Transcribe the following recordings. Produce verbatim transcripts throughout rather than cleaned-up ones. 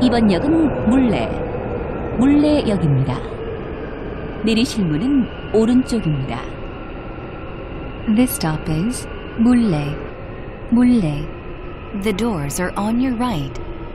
이번 역은 물레, 물레역입니다. 내리실 문은 오른쪽입니다. This stop is Mulle, Mulle. The doors are on your right.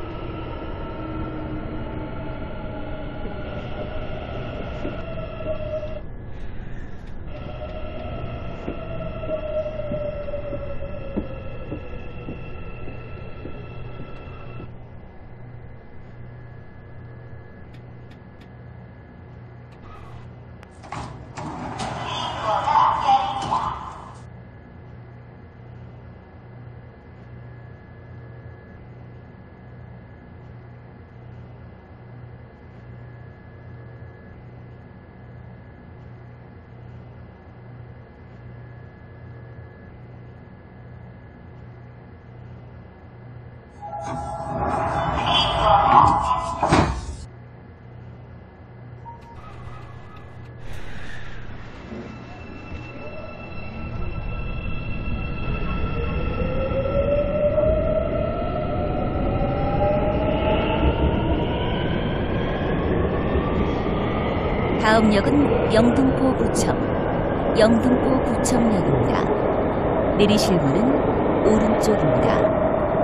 다음 역은 영등포구청, 영등포구청역입니다. 내리실 문은 오른쪽입니다.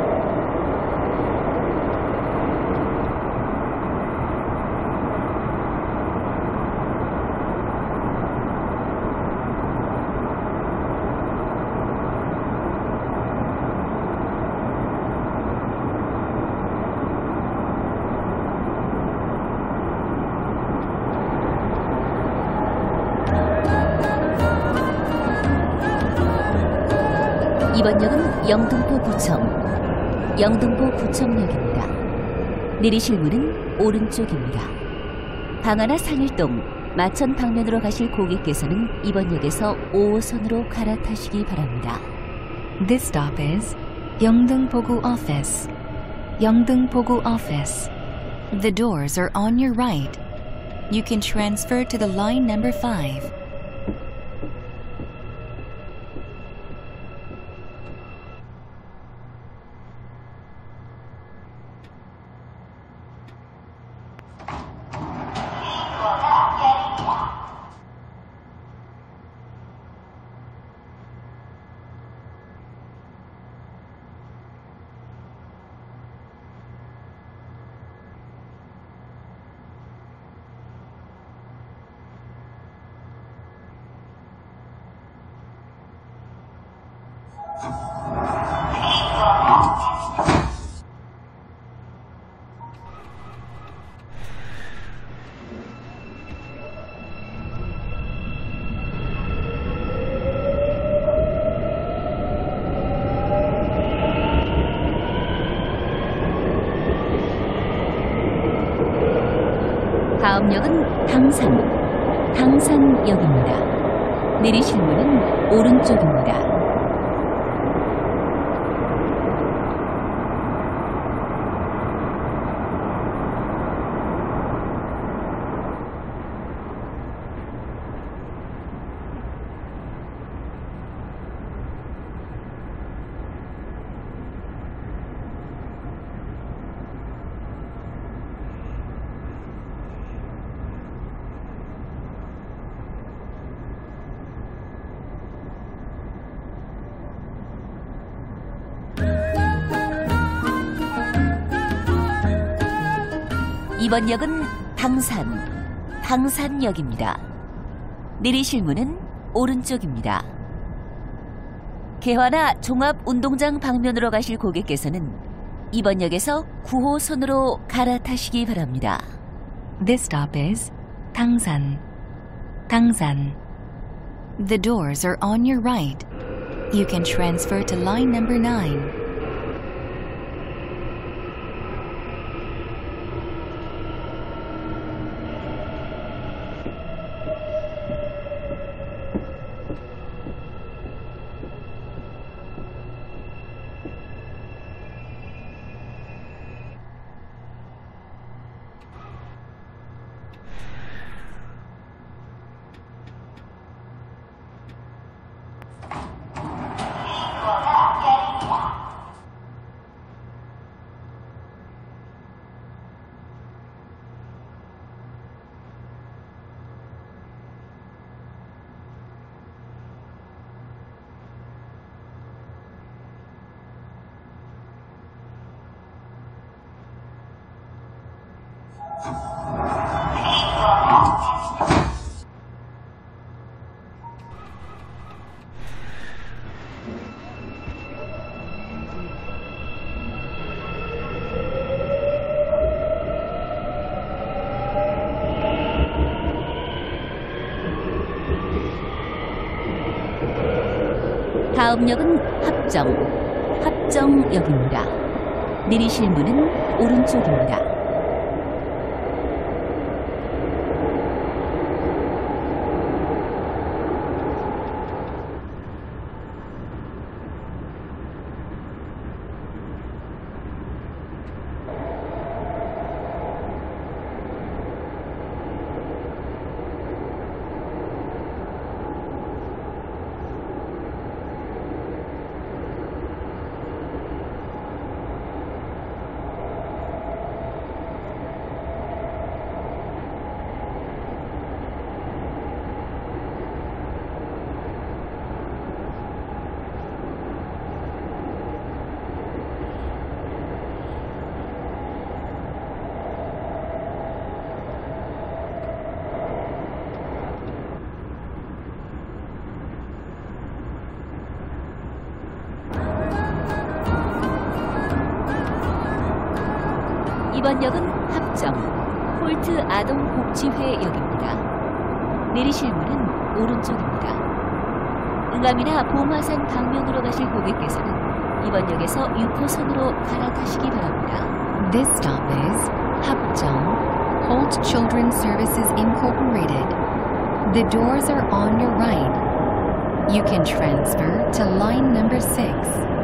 이번 역은 영등포구청, 영등포구청역입니다. 내리실 문은 오른쪽입니다. 방하나 상일동, 마천 방면으로 가실 고객께서는 이번 역에서 오 호선으로 갈아타시기 바랍니다. This stop is 영등포구 office, 영등포구 office. The doors are on your right. You can transfer to the line number five. 다음 역은 당산, 당산역입니다. 내리실 문은 오른쪽입니다. 이번 역은 당산, 당산역입니다. 내리실 문은 오른쪽입니다. 개화나 종합운동장 방면으로 가실 고객께서는 이번 역에서 구 호선으로 갈아타시기 바랍니다. This stop is 당산, 당산. The doors are on your right. You can transfer to line number nine. 다음 역은 합정, 합정역입니다. 내리실 문은 오른쪽입니다. 이번 역은 합정, 홀트 아동복지회역입니다. 내리실 문은 오른쪽입니다. 응암이나 봉화산 방면으로 가실 고객께서는 이번 역에서 육 호선으로 갈아타시기 바랍니다. This stop is Hapjeong, Holt Children's Services Incorporated. The doors are on your right. You can transfer to line number six.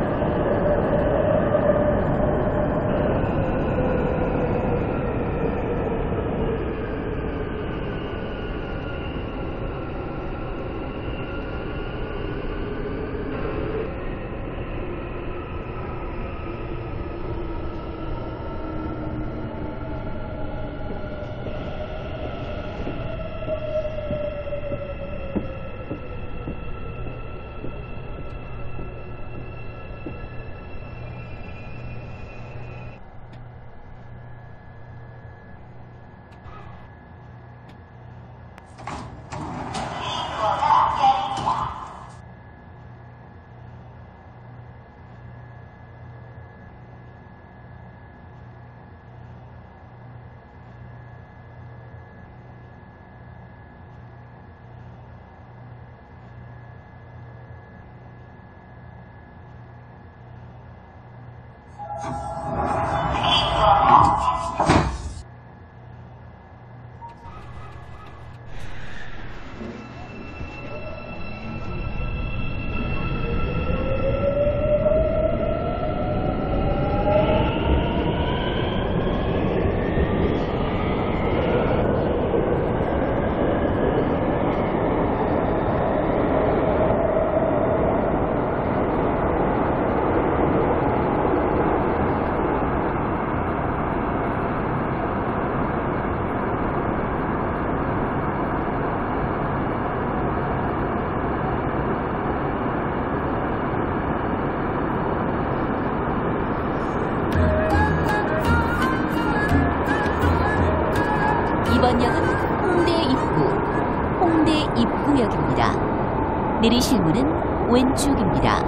이번 역은 홍대 입구, 홍대 입구역입니다. 내리실 문은 왼쪽입니다.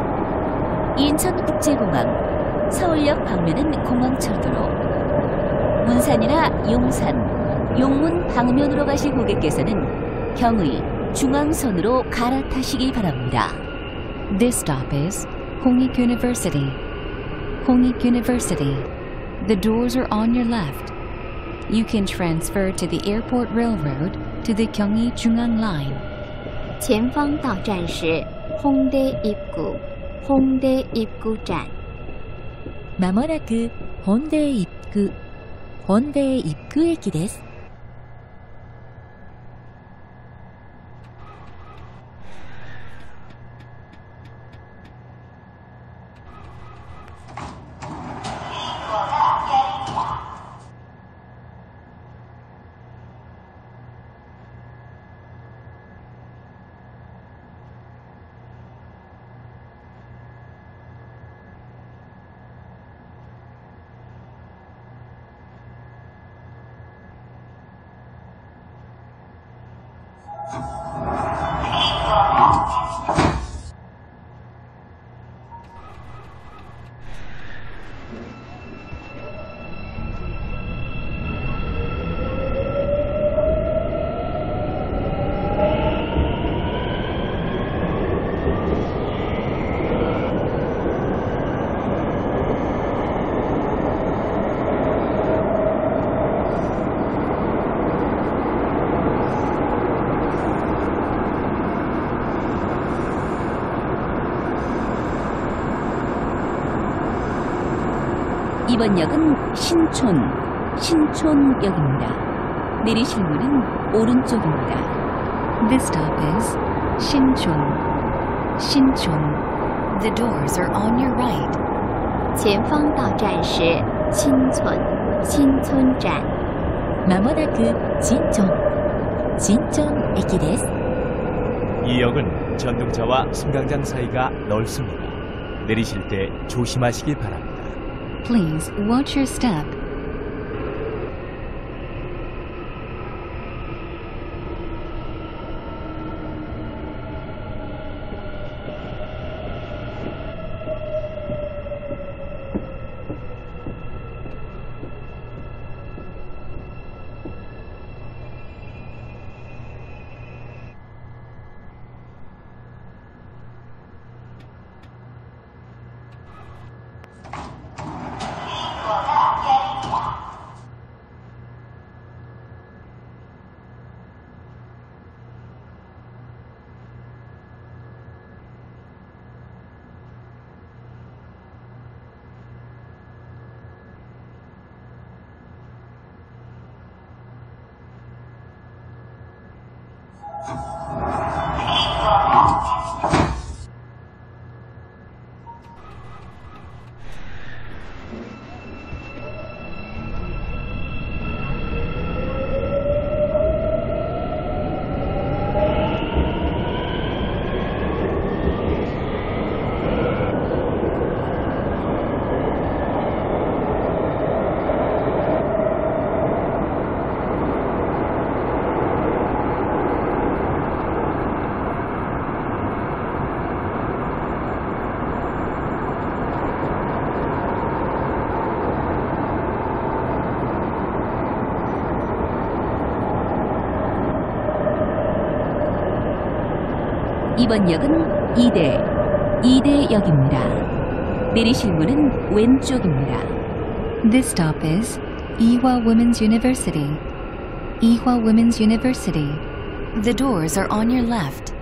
인천국제공항, 서울역 방면은 공항철도로, 문산이나 용산, 용문 방면으로 가실 고객께서는 경의, 중앙선으로 갈아타시기 바랍니다. This stop is Koongik University. Koongik University. The doors are on your left. You can transfer to the Airport Railroad to the Gyeonggi Jungang Line. 前方到站是 홍대 입구, 홍대 입구站. まもなく本田一区、本田一区駅です。 이번 역은 신촌, 신촌역입니다. 내리실 문은 오른쪽입니다. This stop is Shinchon. Shinchon. The doors are on your right. 前方到站是新村，新村站。 まもなく진천, 진천駅です. 이 역은 전동차와 승강장 사이가 넓습니다. 내리실 때 조심하시기 바랍니다. Please watch your step. 이번 역은 이대, 이대역입니다. 내리실 문은 왼쪽입니다. This stop is Ewha Women's University. Ewha Women's University. The doors are on your left.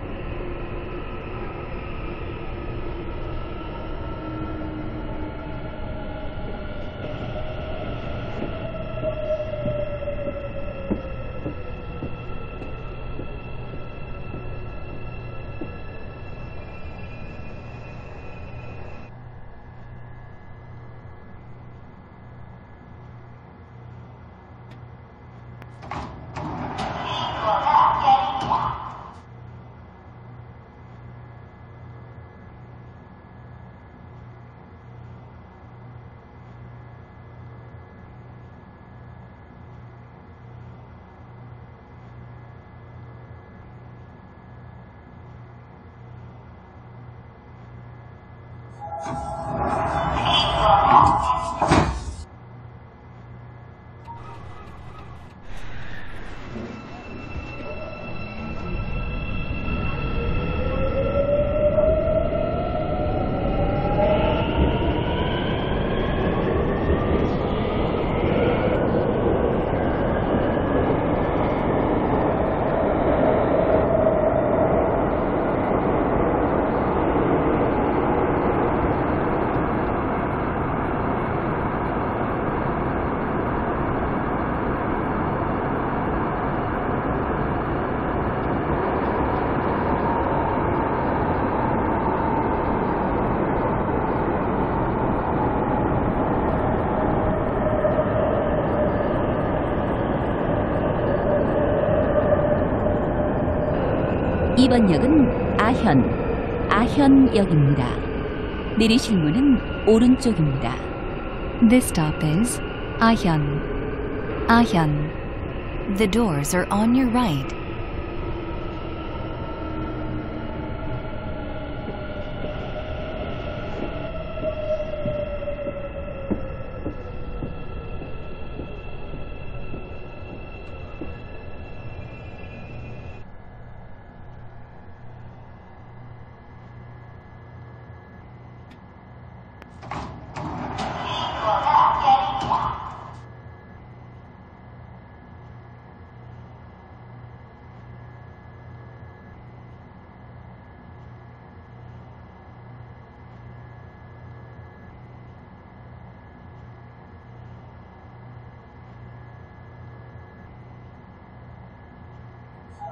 이번 역은 아현, 아현역입니다. 내리실 문은 오른쪽입니다. This stop is Ahyeon. Ahyeon. The doors are on your right.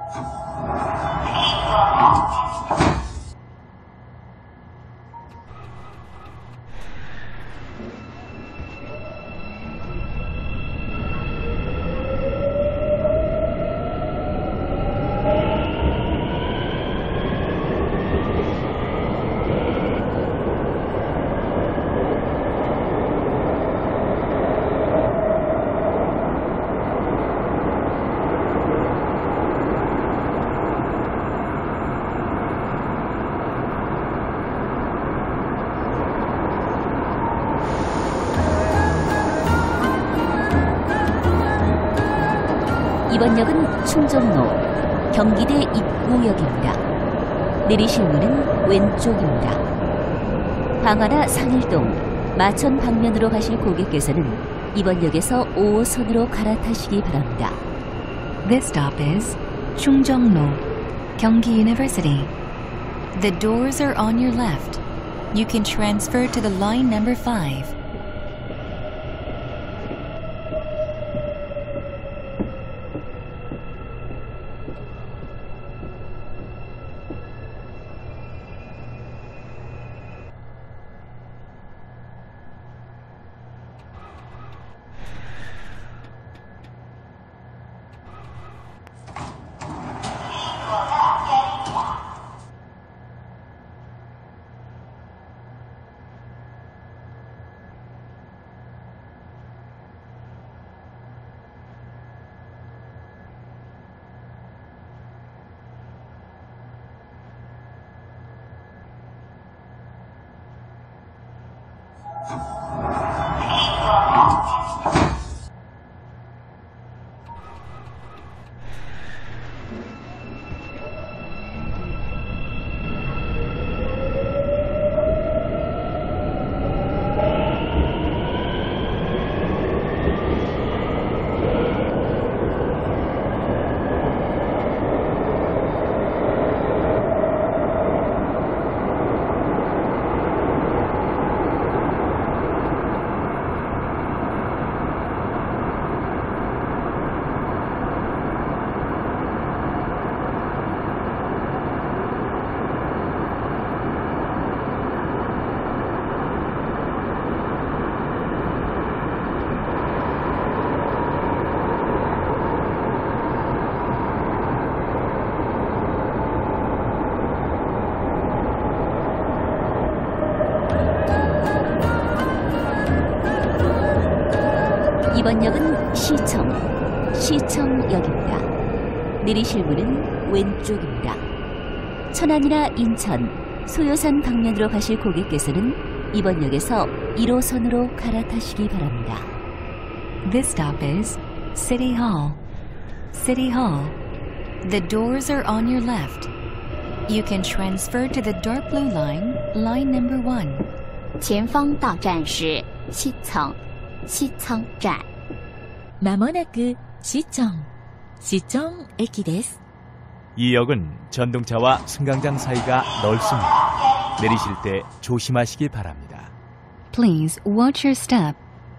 이번 역은 충정로 경기대 입구역입니다. 내리실 문은 왼쪽입니다. 방화나 상일동, 마천 방면으로 가실 고객께서는 이번 역에서 오 호선으로 갈아타시기 바랍니다. This stop is Chungjongno, Gyeonggi University. The doors are on your left. You can transfer to the line number five. 이번 역은 시청, 시청역입니다. 내리실 문은 왼쪽입니다. 천안이나 인천, 소요산 방면으로 가실 고객께서는 이번 역에서 일 호선으로 갈아타시기 바랍니다. This stop is City Hall. City Hall. The doors are on your left. You can transfer to the dark blue line, line number one. 前方到站是西仓，西仓站。 まもなく시청、시청駅です。 이 역은 전동차와 승강장 사이가 넓습니다. 내리실 때 조심하시기 바랍니다. Please watch your step.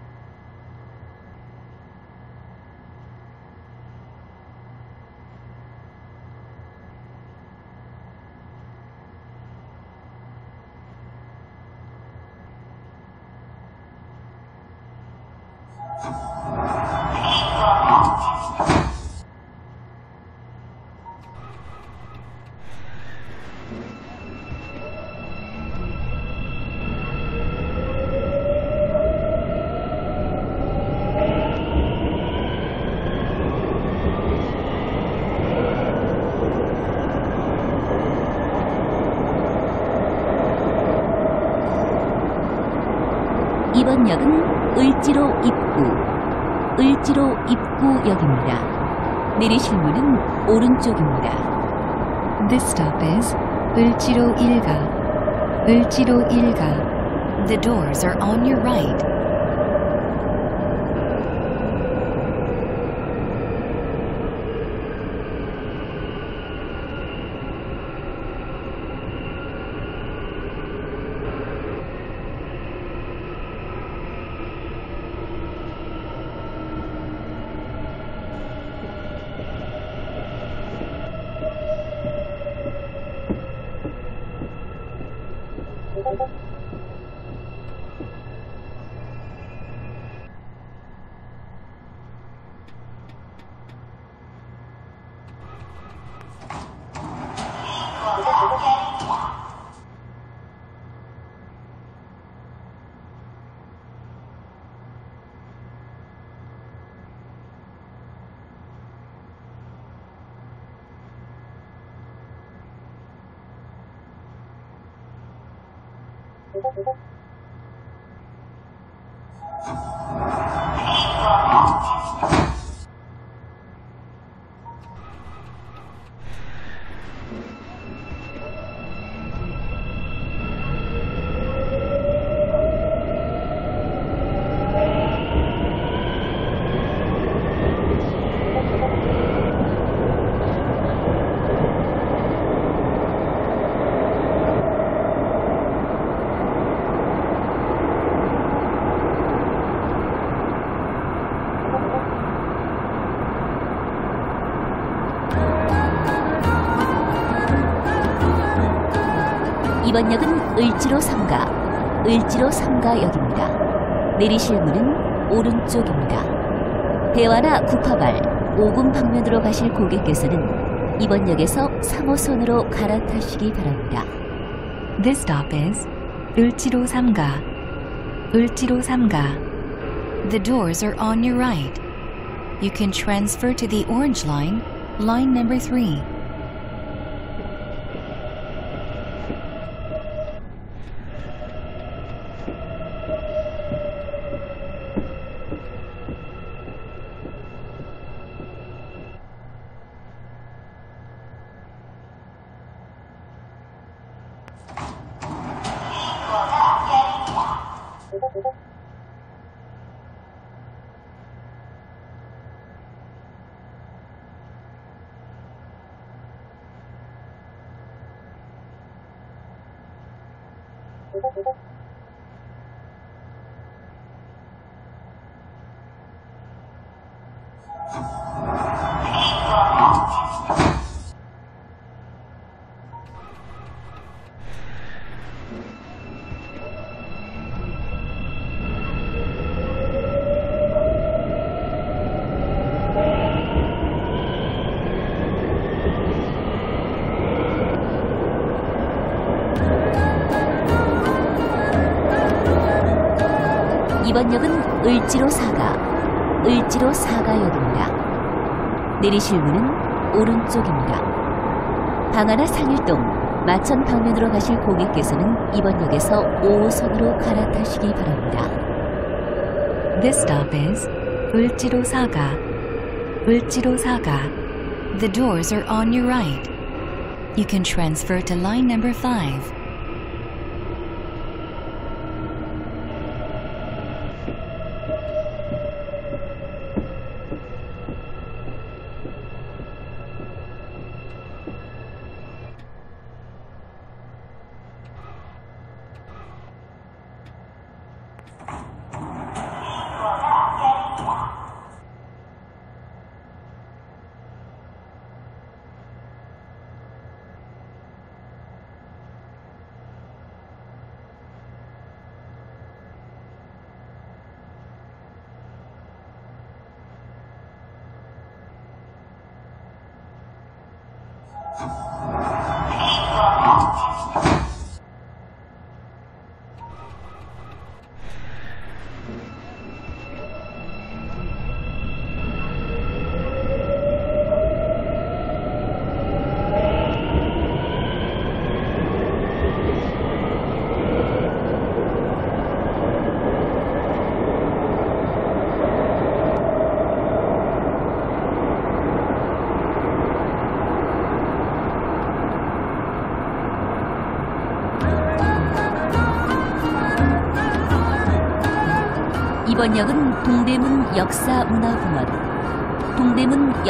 이번 역은 을지로 입구, 을지로 입구역입니다. 내리실 문은 오른쪽입니다. This stop is 을지로 일가. 을지로 일가. The doors are on your right. 이번 역은 을지로 삼가, 을지로 삼가역입니다. 내리실 문은 오른쪽입니다. 대화나 구파발, 오금 방면으로 가실 고객께서는 이번 역에서 삼 호선으로 갈아타시기 바랍니다. This stop is 을지로 삼가, 을지로 삼가. The doors are on your right. You can transfer to the orange line, line number three. 이번 역은 을지로 사가, 을지로 사가역입니다. 내리실 문은 오른쪽입니다. 방하나 상일동, 마천 방면으로 가실 고객께서는 이번 역에서 오 호선으로 갈아타시기 바랍니다. This stop is 을지로 사가, 을지로 사가. The doors are on your right. You can transfer to line number five. 이번 역은 동대문 역사문화공원, 동대문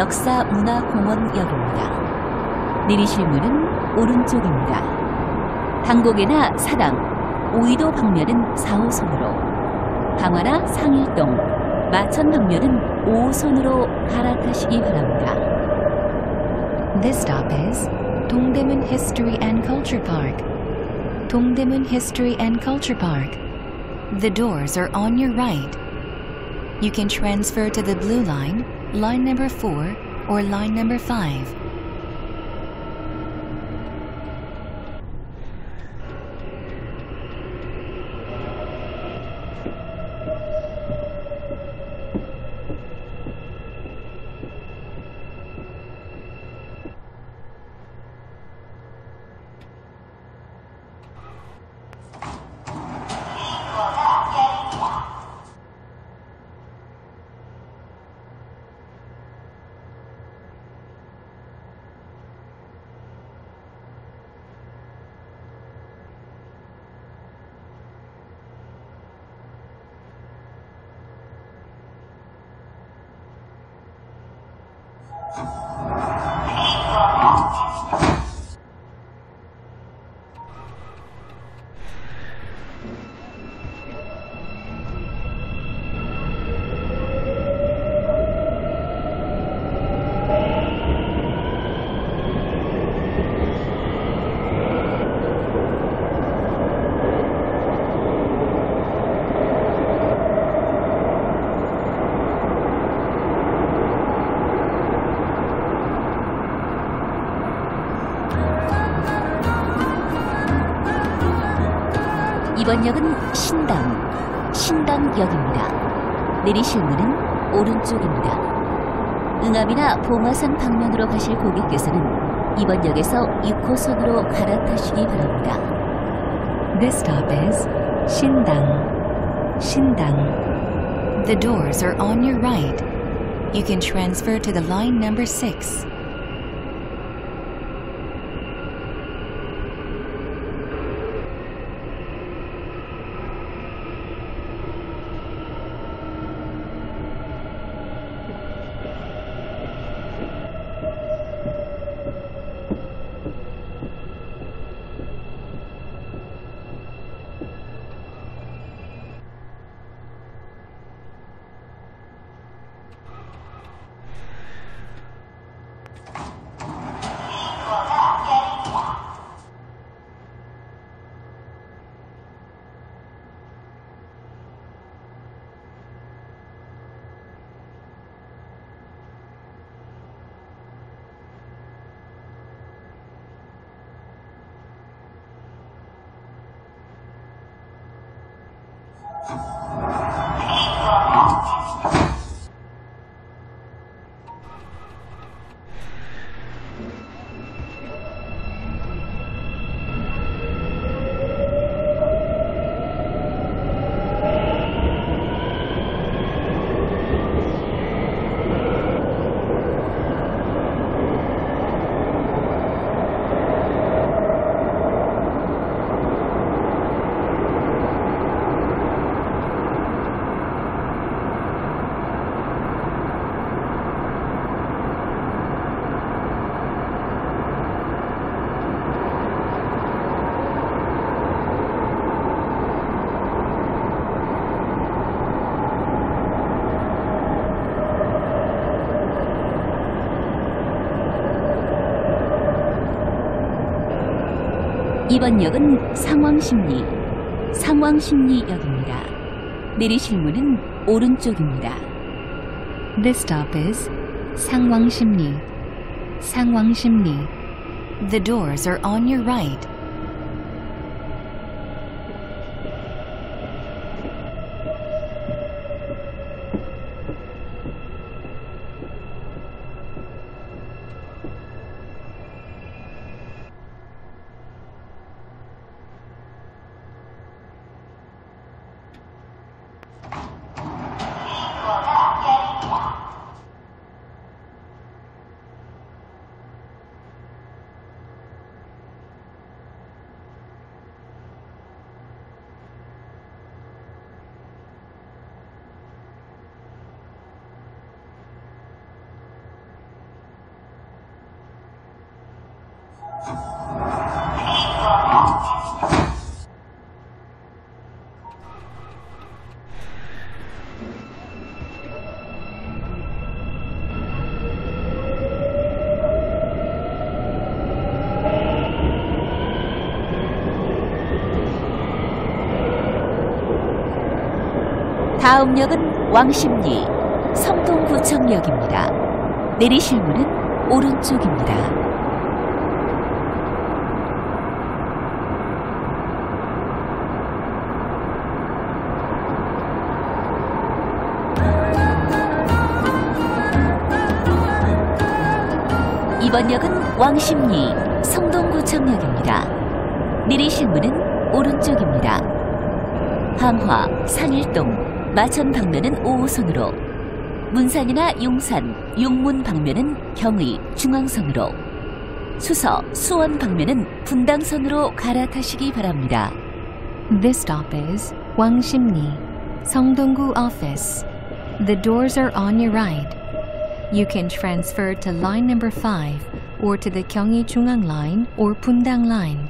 역사문화공원역입니다. 내리실 문은 오른쪽입니다. 당곡에나 사당, 오이도 방면은 사 호선으로, 방화나 상일동, 마천 방면은 오 호선으로 갈아타시기 바랍니다. This stop is 동대문 History and Culture Park. 동대문 History and Culture Park. The doors are on your right. You can transfer to the blue line, line number four, or line number five. 이번 역은 신당, 신당역입니다. 내리실 문은 오른쪽입니다. 응암이나 봉화산 방면으로 가실 고객께서는 이번 역에서 육 호선으로 갈아타시기 바랍니다. This stop is Shindang. Shindang. The doors are on your right. You can transfer to the line number six. 이번 역은 상왕십리, 상왕십리역입니다. 내리실 문은 오른쪽입니다. This stop is Sangwangsimni. Sangwangsimni. The doors are on your right. 다음 역은 왕십리, 성동구청역입니다. 내리실 문은 오른쪽입니다. 이번 역은 왕십리, 성동구청역입니다. 내리실 문은 오른쪽입니다. 함화, 상일동, 마천 방면은 오 호선으로, 문산이나 용산, 용문 방면은 경의, 중앙선으로, 수서, 수원 방면은 분당선으로 갈아타시기 바랍니다. This stop is Wangsimni, Songdonggu Office. The doors are on your right. You can transfer to line number five or to the Gyeonggi-Jungang Line or Pundang Line.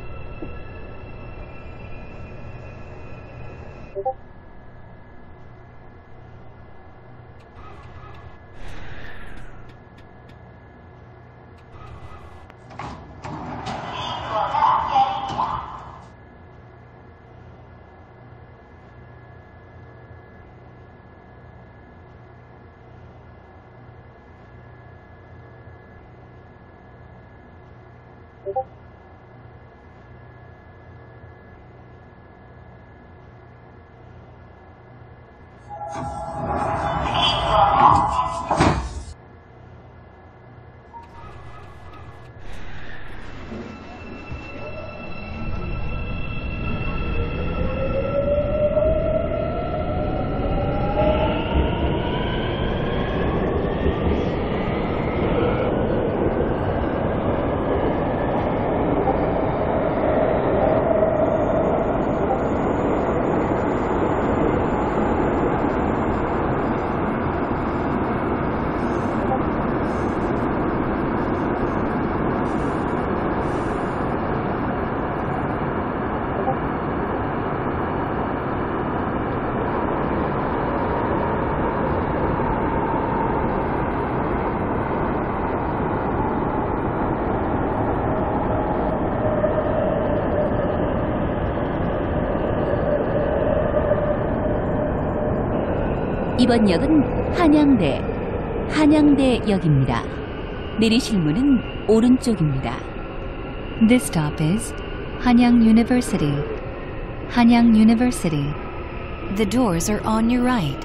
이번 역은 한양대, 한양대역입니다. 내리실 문은 오른쪽입니다. This stop is Hanyang University. Hanyang University. The doors are on your right.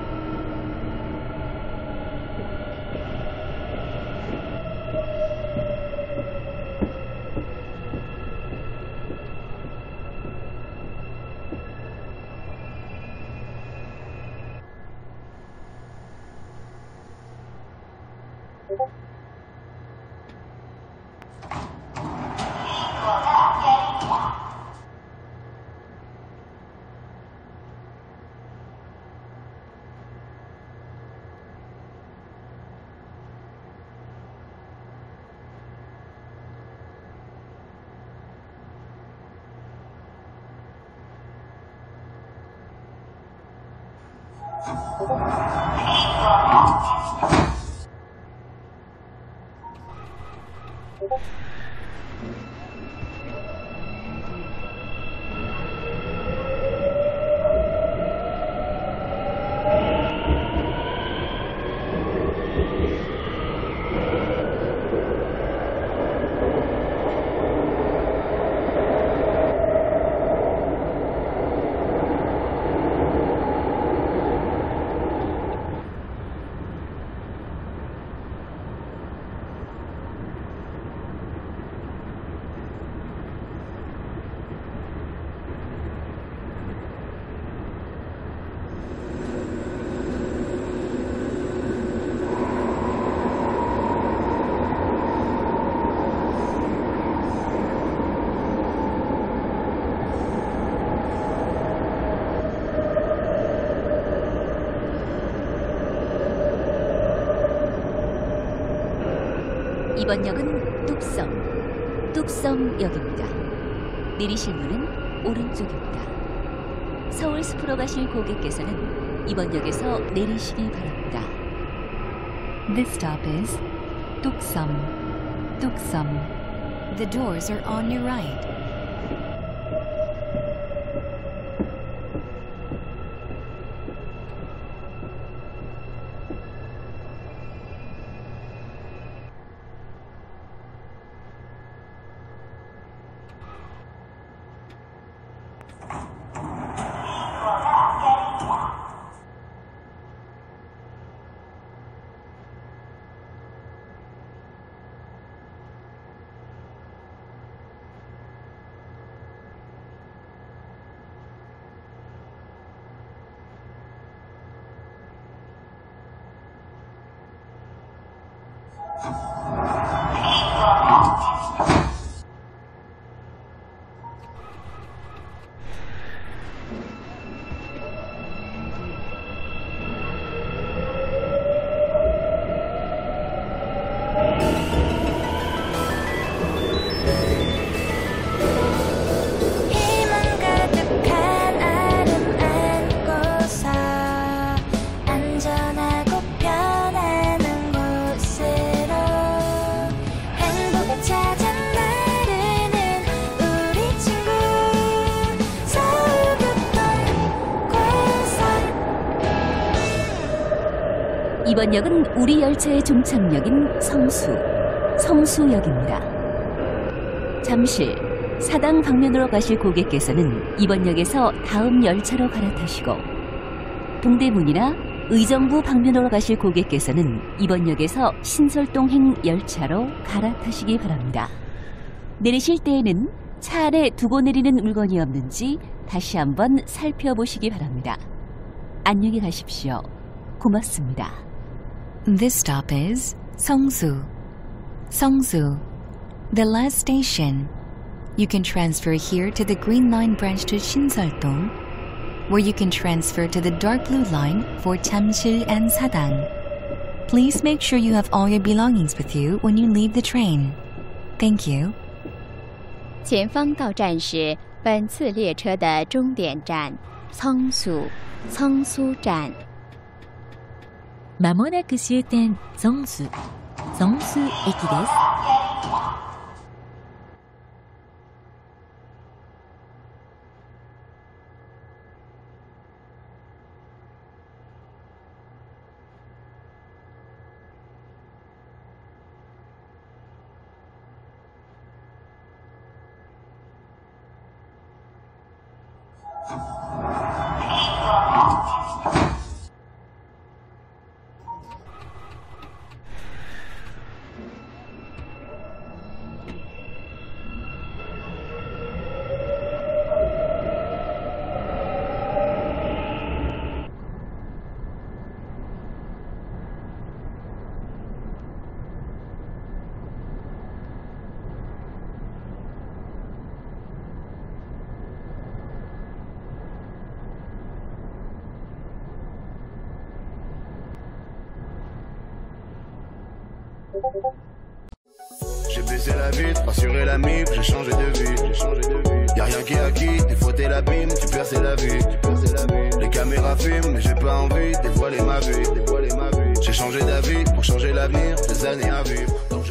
이번 역은 뚝섬, 뚝섬역입니다. 내리실 문은 오른쪽입니다. 서울 숲으로 가실 고객께서는 이번 역에서 내리시기 바랍니다. This stop is Tuksum. Tuksum. The doors are on your right. 이번 역은 우리 열차의 종착역인 성수, 성수역입니다. 잠실, 사당 방면으로 가실 고객께서는 이번 역에서 다음 열차로 갈아타시고 동대문이나 의정부 방면으로 가실 고객께서는 이번 역에서 신설동행 열차로 갈아타시기 바랍니다. 내리실 때에는 차 안에 두고 내리는 물건이 없는지 다시 한번 살펴보시기 바랍니다. 안녕히 가십시오. 고맙습니다. This stop is Seongsu. Seongsu, the last station. You can transfer here to the Green Line branch to Shinseol-dong, where you can transfer to the dark blue line for Jamsil and Sadang. Please make sure you have all your belongings with you when you leave the train. Thank you. 前方到站是本次列车的终点站성수 성수站。 まもなく終点성수 성수駅です。 J'ai baissé la vitre, rassuré la mif, j'ai changé de vie, j'ai changé de vie. Y'a rien qui est acquis, des fois t'es l'abîme, tu perces la vie, tu perces la vie. Les caméras filment, mais j'ai pas envie, dévoiler ma vie, dévoiler ma vie. J'ai changé d'avis pour changer l'avenir, des années à vivre.